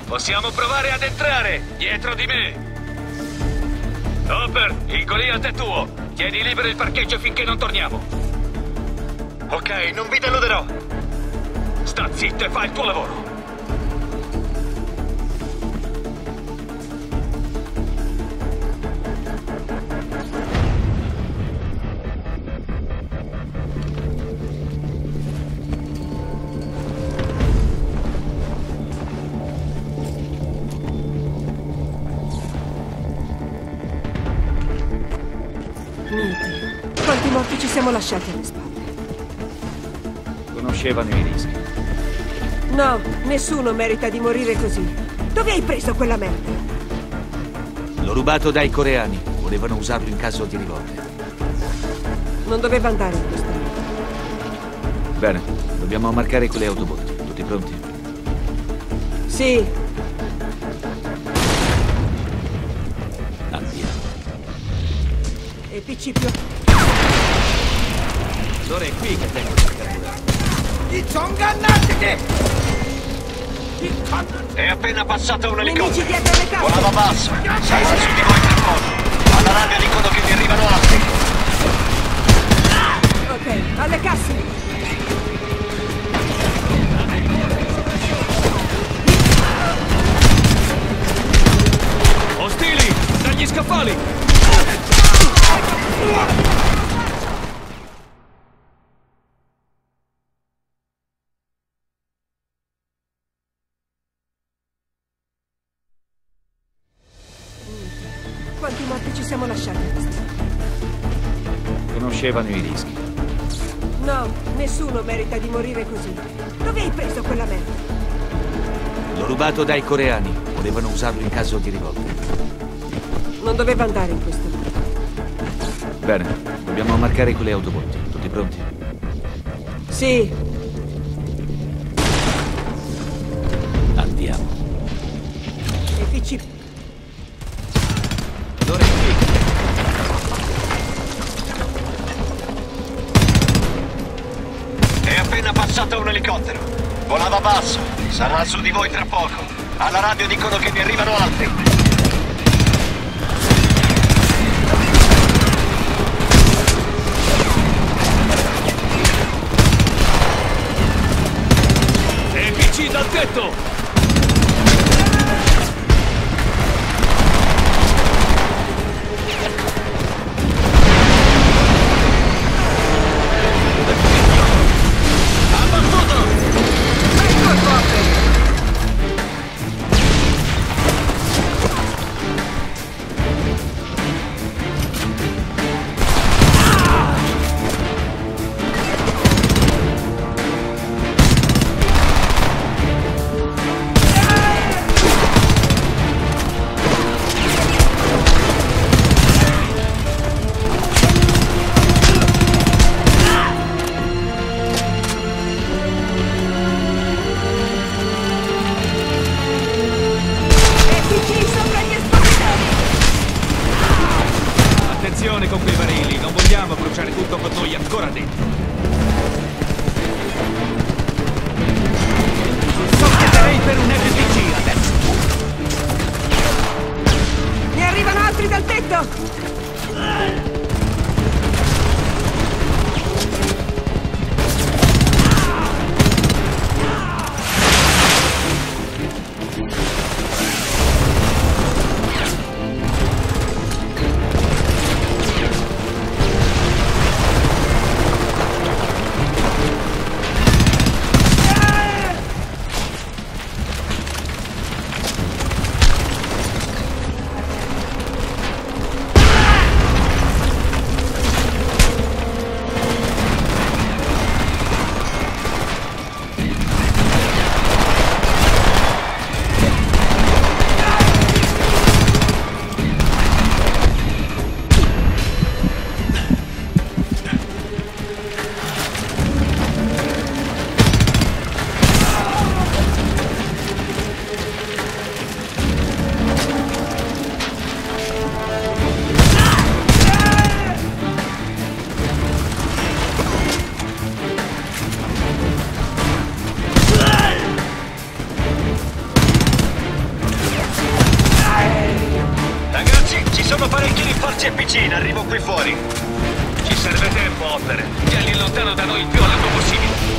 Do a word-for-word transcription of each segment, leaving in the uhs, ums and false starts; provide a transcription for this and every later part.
Possiamo provare ad entrare, dietro di me. Hopper, il Goliath è tuo. Tieni libero il parcheggio finché non torniamo. Ok, non vi deluderò. Sta zitto e fa il tuo lavoro. Quanti morti ci siamo lasciati alle spalle? Conoscevano i rischi. No, nessuno merita di morire così. Dove hai preso quella merda? L'ho rubato dai coreani. Volevano usarlo in caso di rivolte. Non doveva andare in questo modo. Bene, dobbiamo marcare quelle autobotti. Tutti pronti? Sì. Andiamo. E P C più... Allora è qui che tengo il carburante. È appena passato un Nemici elicottero. dietro le case! Volava basso. Sarà su di voi tra poco. Alla radio dicono che vi arrivano altri. Ok, alle casse! Ostili, dagli scaffali! Quanti morti ci siamo lasciati alle spalle? Conoscevano i rischi. No, nessuno merita di morire così. Dove hai preso quella merda? L'ho rubato dai coreani. Volevano usarlo in caso di rivolte. Non doveva andare in questo modo. Bene, dobbiamo marcare quelle autobotti. Tutti pronti? Sì. Andiamo. E P C... Allora è qui. È appena passato un elicottero. Volava basso. Sarà su di voi tra poco. Alla radio dicono che vi arrivano altri. E P C dal tetto! C P G in arrivo qui fuori. Ci serve tempo, Hopper. Tieni lontano da noi il più a lungo possibile.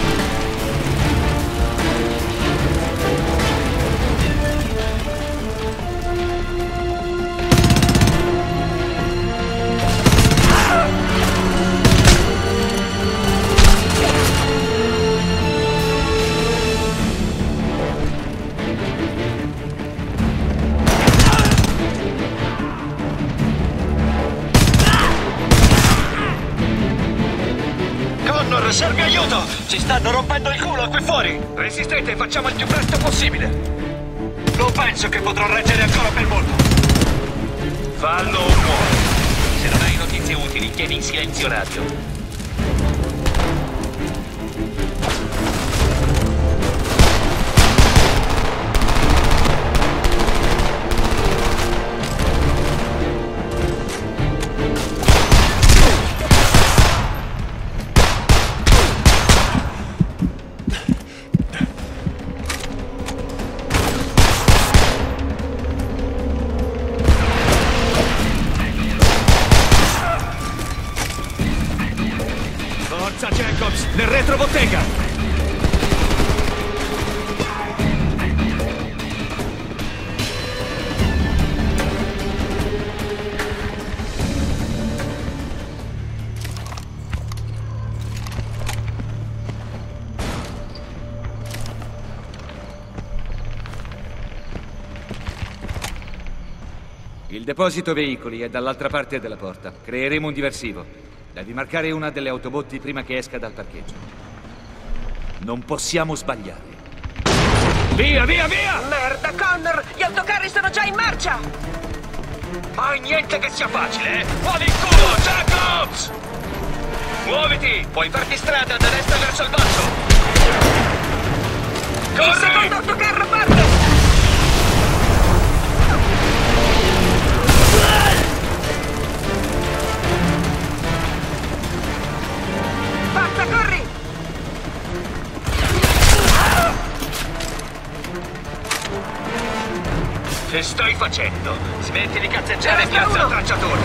Connor, serve aiuto! Ci stanno rompendo il culo qui fuori! Resistete e facciamo il più presto possibile. Non penso che potrò reggere ancora per molto. Fallo o muori. Se non hai notizie utili, chiedi in silenzio radio. Forza Jacobs, nel retrobottega! Il deposito veicoli è dall'altra parte della porta. Creeremo un diversivo. Devi marcare una delle autobotti prima che esca dal parcheggio. Non possiamo sbagliare. Via, via, via! Merda, Connor! Gli autocarri sono già in marcia! Fai niente che sia facile, eh? Muovi il culo, Jacobs! Muoviti! Puoi farti strada da destra verso il basso! Il secondo Corri! autocarro parte! Forza, corri! Che stai facendo? Smetti di cazzeggiare e Resta piazza uno. il tracciatore!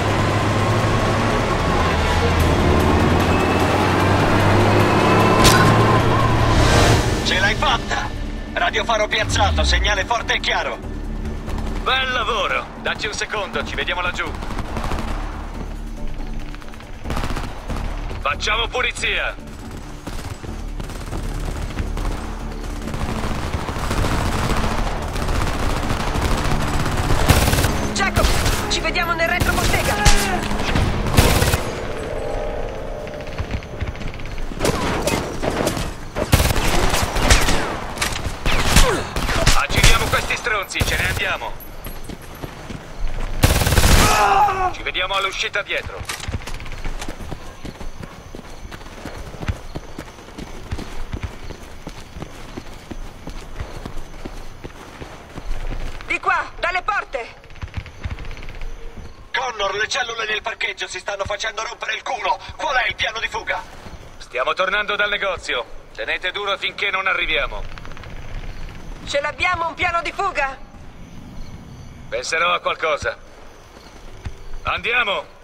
Ce l'hai fatta! Radiofaro piazzato, segnale forte e chiaro. Bel lavoro! Dacci un secondo, ci vediamo laggiù. Facciamo pulizia! Jacob, ci vediamo nel retrobottega! Aggiriamo questi stronzi, ce ne andiamo! Ci vediamo all'uscita dietro. Di qua, dalle porte! Connor, le cellule nel parcheggio si stanno facendo rompere il culo. Qual è il piano di fuga? Stiamo tornando dal negozio. Tenete duro finché non arriviamo. Ce l'abbiamo un piano di fuga? Penserò a qualcosa. Andiamo!